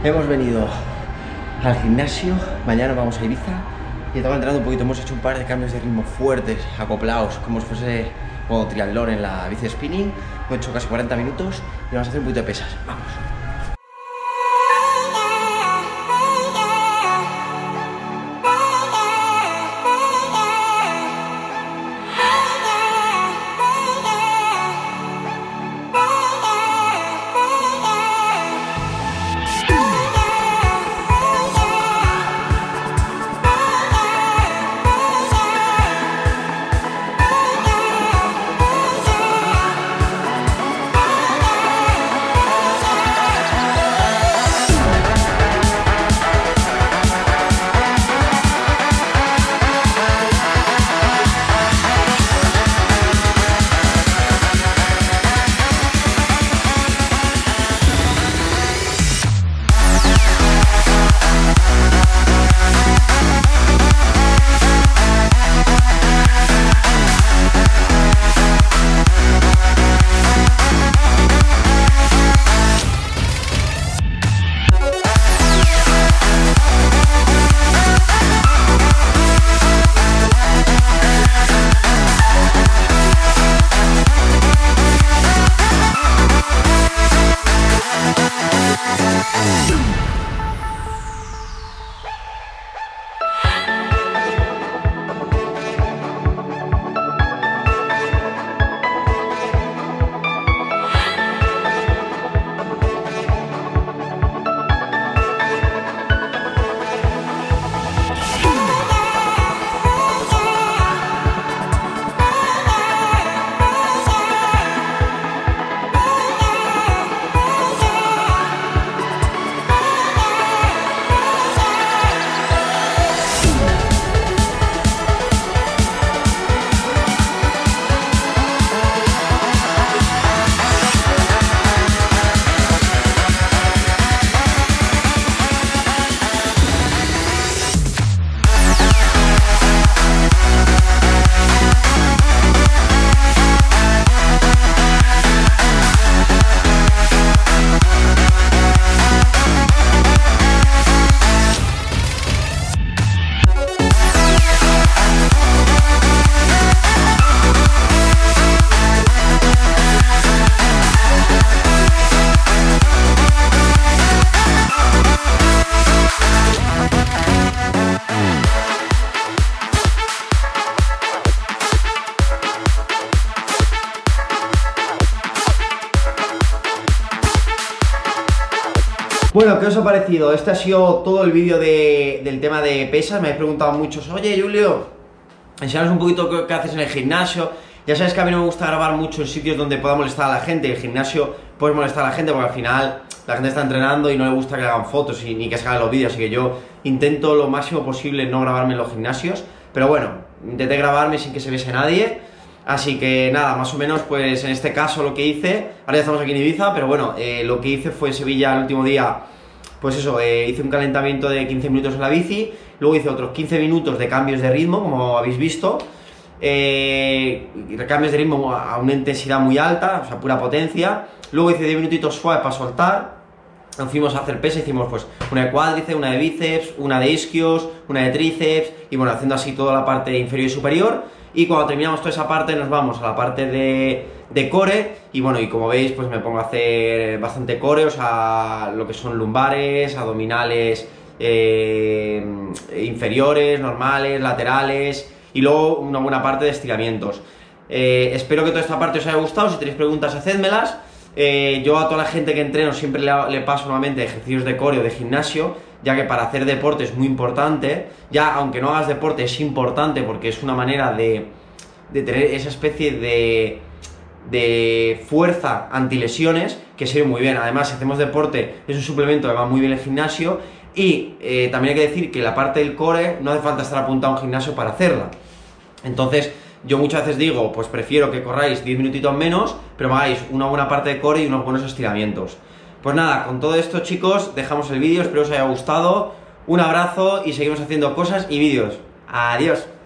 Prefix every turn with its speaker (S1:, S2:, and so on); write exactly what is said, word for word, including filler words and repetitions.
S1: Hemos venido al gimnasio, mañana vamos a Ibiza y estamos entrenando un poquito. Hemos hecho un par de cambios de ritmo fuertes, acoplados, como si fuese modo triatlón en la bici spinning. Hemos hecho casi cuarenta minutos y vamos a hacer un poquito de pesas. Vamos. Bueno, ¿qué os ha parecido? Este ha sido todo el vídeo de, del tema de pesas. Me habéis preguntado muchos, oye Julio, enseñanos un poquito qué, qué haces en el gimnasio. Ya sabes que a mí no me gusta grabar mucho en sitios donde pueda molestar a la gente. El gimnasio puede molestar a la gente porque al final la gente está entrenando y no le gusta que le hagan fotos y, ni que se hagan los vídeos. Así que yo intento lo máximo posible no grabarme en los gimnasios. Pero bueno, intenté grabarme sin que se viese nadie. Así que nada, más o menos pues en este caso lo que hice, ahora ya estamos aquí en Ibiza, pero bueno, eh, lo que hice fue en Sevilla el último día, pues eso, eh, hice un calentamiento de quince minutos en la bici, luego hice otros quince minutos de cambios de ritmo, como habéis visto, eh, cambios de ritmo a una intensidad muy alta, o sea, pura potencia, luego hice diez minutitos suaves para soltar, nos fuimos a hacer pesas, hicimos pues una de cuádriceps, una de bíceps, una de isquios, una de tríceps, y bueno, haciendo así toda la parte inferior y superior. Y cuando terminamos toda esa parte nos vamos a la parte de, de core y bueno, y como veis pues me pongo a hacer bastante core, o sea, lo que son lumbares, abdominales, eh, inferiores, normales, laterales y luego una buena parte de estiramientos. Eh, espero que toda esta parte os haya gustado, si tenéis preguntas hacedmelas. Eh, yo a toda la gente que entreno siempre le, le paso nuevamente ejercicios de core o de gimnasio, ya que para hacer deporte es muy importante, ya aunque no hagas deporte es importante porque es una manera de, de tener esa especie de, de fuerza antilesiones que sirve muy bien. Además, si hacemos deporte es un suplemento que va muy bien el gimnasio y eh, también hay que decir que la parte del core no hace falta estar apuntado a un gimnasio para hacerla. Entonces, yo muchas veces digo, pues prefiero que corráis diez minutitos menos, pero hagáis una buena parte de core y unos buenos estiramientos. Pues nada, con todo esto chicos, dejamos el vídeo, espero os haya gustado, un abrazo y seguimos haciendo cosas y vídeos. Adiós.